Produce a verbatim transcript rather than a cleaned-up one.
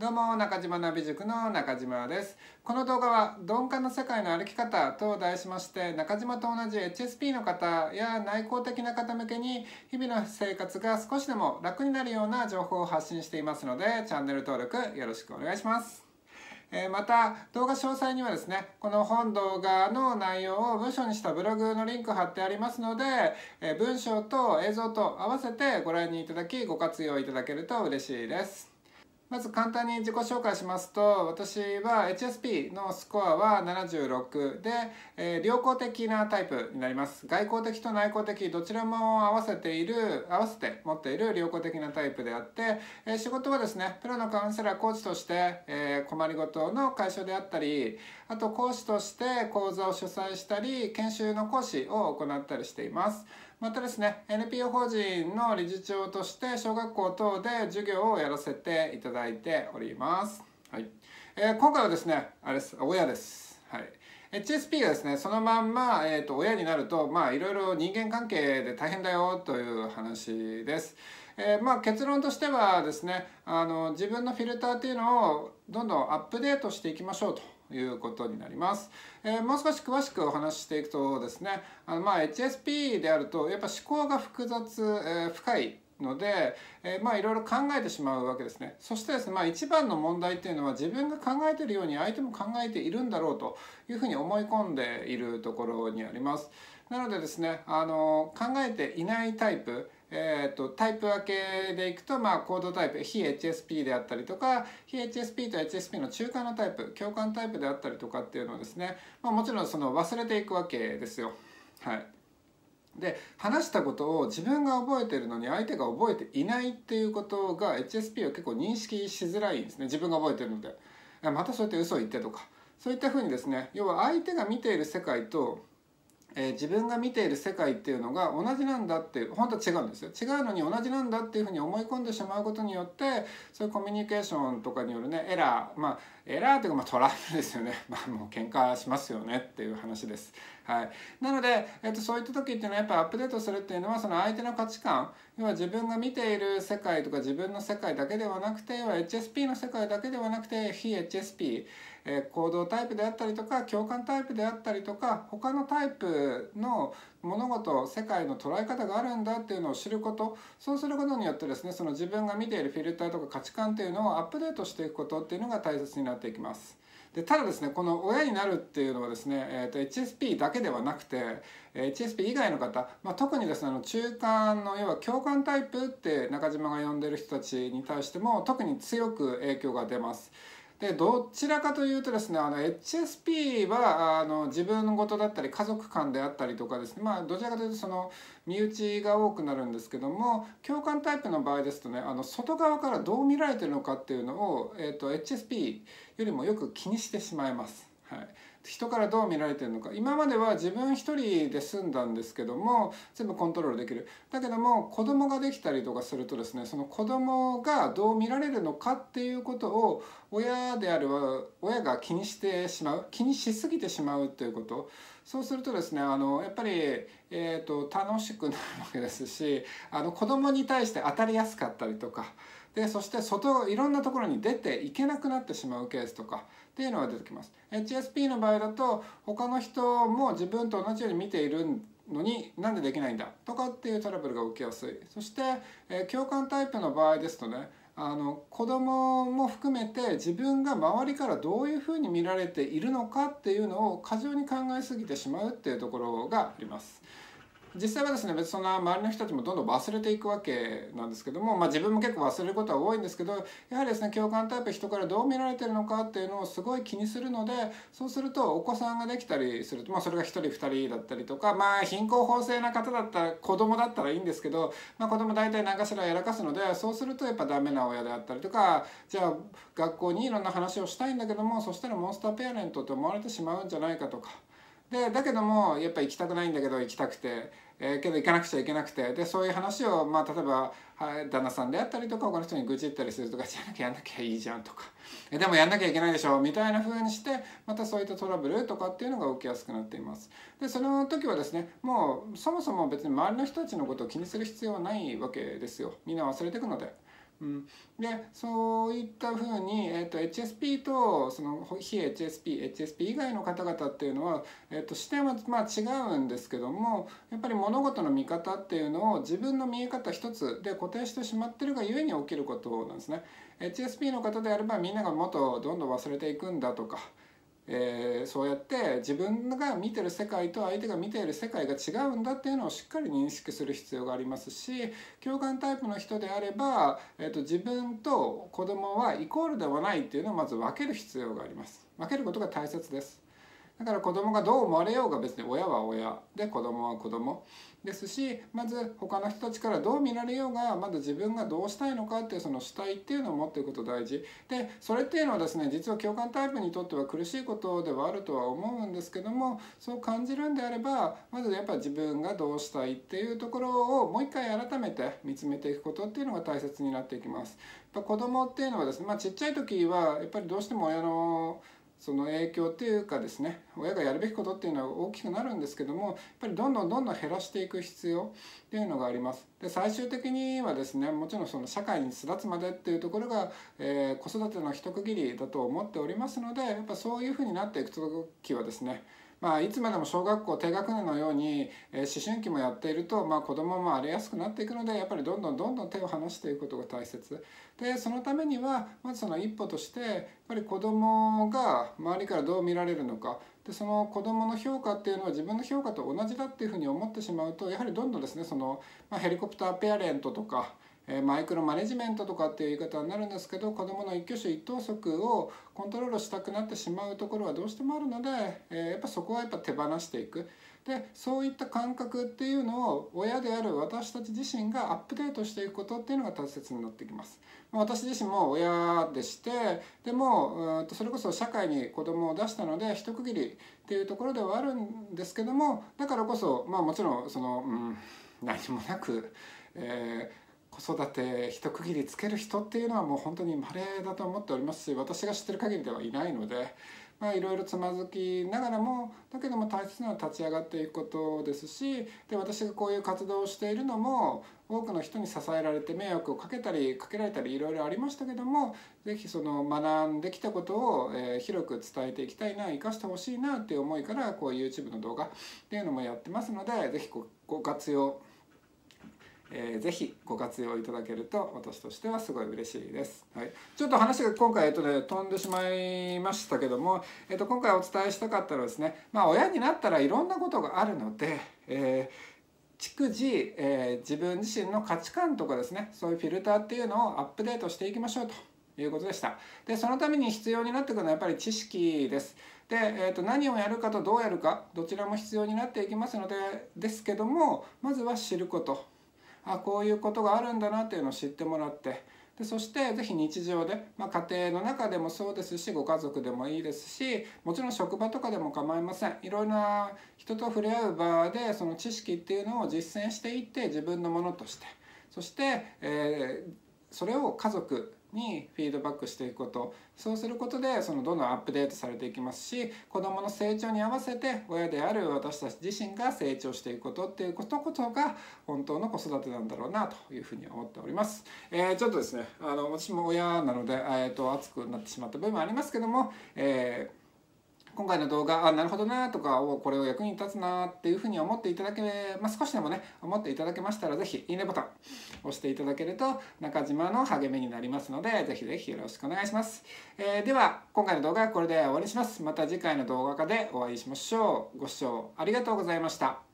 どうも、中島ナビ塾の中島です。この動画は鈍感な世界の歩き方と題しまして、中島と同じ エイチエスピー の方や内向的な方向けに日々の生活が少しでも楽になるような情報を発信していますので、チャンネル登録よろしくお願いします。また動画詳細にはですね、この本動画の内容を文章にしたブログのリンク貼ってありますので、文章と映像と合わせてご覧いただきご活用いただけると嬉しいです。まず簡単に自己紹介しますと、私は エイチエスピー のスコアはななじゅうろくで、えー、良好的なタイプになります。外向的と内向的どちらも合わせている合わせて持っている良好的なタイプであって、えー、仕事はですね、プロのカウンセラーコーチとして、えー、困りごとの解消であったり、あと講師として講座を主催したり、研修の講師を行ったりしています。またですね、エヌピーオー 法人の理事長として小学校等で授業をやらせていただいております。はい。えー、今回はですね、あれです、親です。はい。エイチエスピー がですね、そのまんま、えーと、親になると、まあいろいろ人間関係で大変だよという話です。えー、まあ結論としてはですね、あの自分のフィルターっていうのをどんどんアップデートしていきましょうということになります。えー、もう少し詳しくお話ししていくとですね、あのまあ エイチエスピー であるとやっぱ思考が複雑、えー、深いので、えー、まあいろいろ考えてしまうわけですね。そしてですね、まあ一番の問題っていうのは自分が考えているように相手も考えているんだろうというふうに思い込んでいるところにあります。なのでですね、あの考えていないタイプ、えー、とタイプ分けでいくと、まあ、行動タイプ非 エイチエスピー であったりとか非 エイチエスピー と エイチエスピー の中間のタイプ共感タイプであったりとかっていうのをですね、まあ、もちろんその忘れていくわけですよ。はい、で話したことを自分が覚えているのに相手が覚えていないっていうことが エイチエスピー は結構認識しづらいんですね。自分が覚えているのでまたそうやって嘘を言ってとかそういったふうにですね、要は相手が見ている世界とえー、自分が見ている世界っていうのが同じなんだっていう、本当は違うんですよ。違うのに同じなんだっていうふうに思い込んでしまうことによって、そういうコミュニケーションとかによるねエラー、まあエラーというかまあトラブルですよね。まあもう喧嘩しますよねっていう話です。はい、なので、えー、とそういった時っていうのはやっぱアップデートするっていうのはその相手の価値観、要は自分が見ている世界とか自分の世界だけではなくて、要は エイチエスピー の世界だけではなくて非 エイチエスピー、えー、行動タイプであったりとか共感タイプであったりとか他のタイプの物事世界の捉え方があるんだっていうのを知ること、そうすることによってですね、その自分が見ているフィルターとか価値観っていうのをアップデートしていくことっていうのが大切になっていきます。でただですね、この親になるっていうのはですね、えー、と エイチエスピー だけではなくて エイチエスピー 以外の方、まあ、特にですねあの中間の要は共感タイプって中島が呼んでる人たちに対しても特に強く影響が出ます。でどちらかというとですね、あの エイチエスピー はあの自分事だったり家族間であったりとかですね、まあどちらかというとその身内が多くなるんですけども、共感タイプの場合ですとね、あの外側からどう見られてるのかっていうのを、えー、と エイチエスピー よりもよく気にしてしまいます。はい、人からどう見られてるのか、今までは自分一人で済んだんですけども全部コントロールできる。だけども子供ができたりとかするとですね、その子供がどう見られるのかっていうことを親である親が気にしてしまう、気にしすぎてしまうということ、そうするとですね、あのやっぱり、えーと、楽しくなるわけですし、あの子供に対して当たりやすかったりとかで、そして外いろんなところに出ていけなくなってしまうケースとかっていうのが出てきます。 エイチエスピー の場合だと他の人も自分と同じように見ているのになんでできないんだとかっていうトラブルが起きやすい。そして、えー、共感タイプの場合ですとね、あの子供も含めて自分が周りからどういうふうに見られているのかっていうのを過剰に考えすぎてしまうっていうところがあります。実際はですね、別にそんな周りの人たちもどんどん忘れていくわけなんですけども、まあ、自分も結構忘れることは多いんですけど、やはりですね、共感タイプ人からどう見られてるのかっていうのをすごい気にするので、そうするとお子さんができたりすると、まあ、それがひとりふたりだったりとか、まあ貧困法制な方だったら子供だったらいいんですけど、まあ、子供大体何かしらやらかすので、そうするとやっぱダメな親であったりとか、じゃあ学校にいろんな話をしたいんだけども、そしたらモンスターペアレントって思われてしまうんじゃないかとか。でだけどもやっぱ行きたくないんだけど行きたくて、えー、けど行かなくちゃいけなくて、でそういう話を、まあ、例えば、はい、旦那さんであったりとか他の人に愚痴ったりするとか、じゃなきゃやんなきゃいいじゃんとか、えでもやんなきゃいけないでしょみたいな風にして、またそういったトラブルとかっていうのが起きやすくなっています。でその時はですね、もうそもそも別に周りの人たちのことを気にする必要はないわけですよ。みんな忘れていくので。 うん、でそういったふうに、えー、と エイチエスピー とその非 エイチエスピー、エイチエスピー 以外の方々っていうのは、えー、と視点はまあ違うんですけども、やっぱり物事の見方っていうのを自分の見え方一つで固定してしまってるがゆえに起きることなんですね。エイチエスピー の方であればみんながもっとどんどん忘れていくんだとか、えー、そうやって自分が見てる世界と相手が見ている世界が違うんだっていうのをしっかり認識する必要がありますし、共感タイプの人であれば、えー、と自分と子供はイコールではないっていうのをまず分ける必要があります。分けることが大切です。だから子供がどう思われようが別に親は親で子供は子供ですし、まず他の人たちからどう見られようがまず自分がどうしたいのかっていうその主体っていうのを持っていくこと大事で、それっていうのはですね、実は共感タイプにとっては苦しいことではあるとは思うんですけども、そう感じるんであればまずやっぱ自分がどうしたいっていうところをもう一回改めて見つめていくことっていうのが大切になっていきます。やっぱ子供っていうのはですね、まあ、ちっちゃい時はやっぱりどうしても親のその影響っていうかですね、親がやるべきことっていうのは大きくなるんですけども、やっぱりどんどんどんどん減らしていく必要っていうのがあります。で最終的にはですね、もちろんその社会に巣立つまでっていうところが、えー、子育ての一区切りだと思っておりますので、やっぱそういうふうになっていく時はですね、まあ、いつまでも小学校低学年のように、えー、思春期もやっていると、まあ、子供も荒れやすくなっていくので、やっぱりどんどんどんどん手を離していくことが大切で、そのためにはまずその一歩としてやっぱり子供が周りからどう見られるのかで、その子供の評価っていうのは自分の評価と同じだっていうふうに思ってしまうと、やはりどんどんですね、その、まあ、ヘリコプターペアレントとかマイクロマネジメントとかっていう言い方になるんですけど、子どもの一挙手一投足をコントロールしたくなってしまうところはどうしてもあるので、えー、やっぱそこはやっぱ手放していく。でそういった感覚っていうのを親である私たち自身がアップデートしていくことっていうのが大切になってきます。私自身も親でして、でもうんとそれこそ社会に子供を出したので一区切りっていうところではあるんですけども、だからこそまあもちろんその、うん、何もなく、えー子育て一区切りつける人っていうのはもう本当に稀だと思っておりますし、私が知ってる限りではいないので、まあ、いろいろつまずきながらもだけども大切なのは立ち上がっていくことですし、で私がこういう活動をしているのも多くの人に支えられて迷惑をかけたりかけられたりいろいろありましたけども、是非その学んできたことを、えー、広く伝えていきたいな、生かしてほしいなっていう思いからこういう YouTube の動画っていうのもやってますので、是非ご活用えー、ぜひご活用いただけると私としてはすごい嬉しいです。はい、ちょっと話が今回、えっとね、飛んでしまいましたけども、えっと、今回お伝えしたかったのはですね、まあ、親になったらいろんなことがあるので、えー、逐次、えー、自分自身の価値観とかですね、そういうフィルターっていうのをアップデートしていきましょうということでした。でそのために必要になってくるのはやっぱり知識です。で、えー、と何をやるかとどうやるかどちらも必要になっていきますのでですけども、まずは知ること。あこういうことがあるんだなっていうのを知ってもらって、でそしてぜひ日常で、まあ、家庭の中でもそうですし、ご家族でもいいですし、もちろん職場とかでも構いません。いろいろな人と触れ合う場でその知識っていうのを実践していって自分のものとして、そして、えー、それを家族にフィードバックしていくこと、そうすることでそのどんどんアップデートされていきますし、子どもの成長に合わせて親である私たち自身が成長していくことっていうことこそが本当の子育てなんだろうなというふうに思っております。えー、ちょっとですね、あの私も親なので、えー、と熱くなってしまった部分もありますけども、えー今回の動画、あ、なるほどなとか、これを役に立つなっていうふうに思っていただけ、まあ、少しでもね、思っていただけましたら、ぜひいいねボタン押していただけると中島の励みになりますので、ぜひぜひよろしくお願いします。えー、では、今回の動画はこれで終わりにします。また次回の動画でお会いしましょう。ご視聴ありがとうございました。